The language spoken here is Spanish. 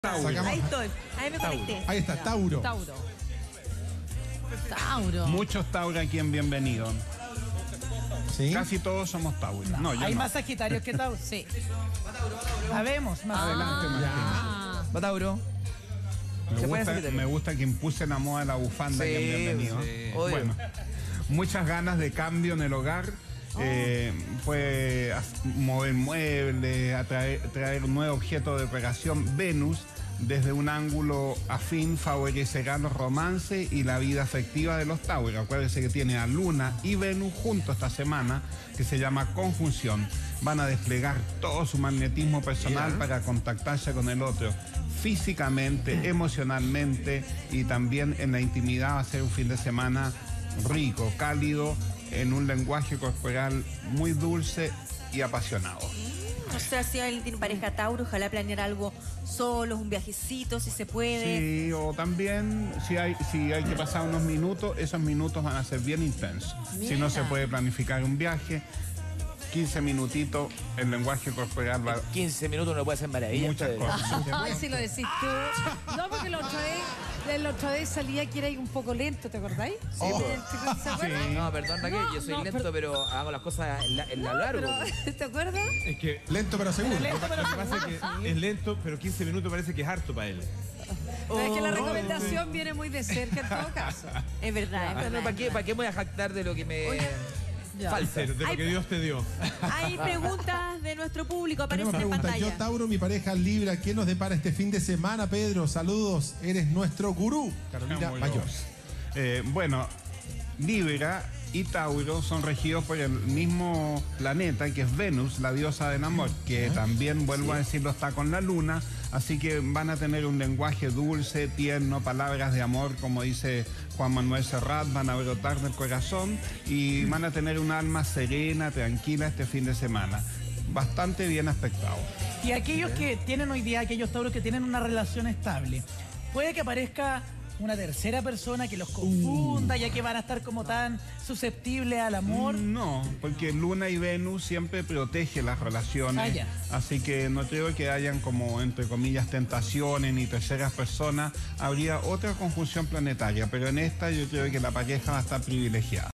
Tauro. Ahí estoy, ahí me conecté. Ahí está, Tauro. Tauro. Muchos Tauro aquí en Bienvenido. ¿Sí? Casi todos somos Tauro. No, yo Hay no. más Sagitarios que Tauro. Sí. Habemos más. Adelante, Martín. Va Tauro. ¿Se puede hacer Me gusta que impuse la moda de la bufanda aquí en Bienvenido. sí. Obvio. Bueno, muchas ganas de cambio en el hogar. Puede mover muebles, traer un nuevo objeto de operación. Venus, desde un ángulo afín, favorecerá los romances y la vida afectiva de los Tauros. Acuérdense que tiene a Luna y Venus juntos esta semana, que se llama conjunción. Van a desplegar todo su magnetismo personal para contactarse con el otro, físicamente, emocionalmente, y también en la intimidad. Va a ser un fin de semana rico, cálido, en un lenguaje corporal muy dulce y apasionado. O sea, si alguien tiene pareja Tauro, ojalá planear algo solo, un viajecito, si se puede. Sí, o también si hay que pasar unos minutos, esos minutos van a ser bien intensos. Si no se puede planificar un viaje, 15 minutitos, el lenguaje corporal va 15 minutos uno puede hacer maravillas. muchas cosas. Ay, si lo decís tú. No, porque la otra vez salía que era un poco lento, ¿te acordáis? Sí, ¿Se acuerdan? No, perdón Raquel, yo soy lento, pero hago las cosas en la largo. Pero, ¿te acuerdas? Es que Lento pero seguro. Lento, pero lo que pasa es que es lento, pero 15 minutos parece que es harto para él. No, es que la recomendación viene muy de cerca en todo caso. Es verdad, es Ah, verdad. no, ¿para qué me voy a jactar de lo que me Ya. falta? De lo que Dios te dio. Hay preguntas de nuestro público, Tenemos aparecen en preguntas. Yo, pantalla. Tauro, mi pareja Libra, ¿qué nos depara este fin de semana, Pedro? Saludos, eres nuestro gurú. Carolina Muy Mayor. bueno, Libra y Tauro son regidos por el mismo planeta, que es Venus, la diosa del amor, que también, vuelvo a decirlo, está con la luna, así que van a tener un lenguaje dulce, tierno, palabras de amor, como dice Juan Manuel Serrat, van a brotar del corazón y van a tener un alma serena, tranquila este fin de semana. Bastante bien aspectado. Y aquellos que tienen hoy día, aquellos Tauros que tienen una relación estable, puede que aparezca una tercera persona que los confunda, ya que van a estar como tan susceptibles al amor. No, porque Luna y Venus siempre protege las relaciones, así que no creo que hayan como, entre comillas, tentaciones ni terceras personas. Habría otra conjunción planetaria, pero en esta yo creo que la pareja va a estar privilegiada.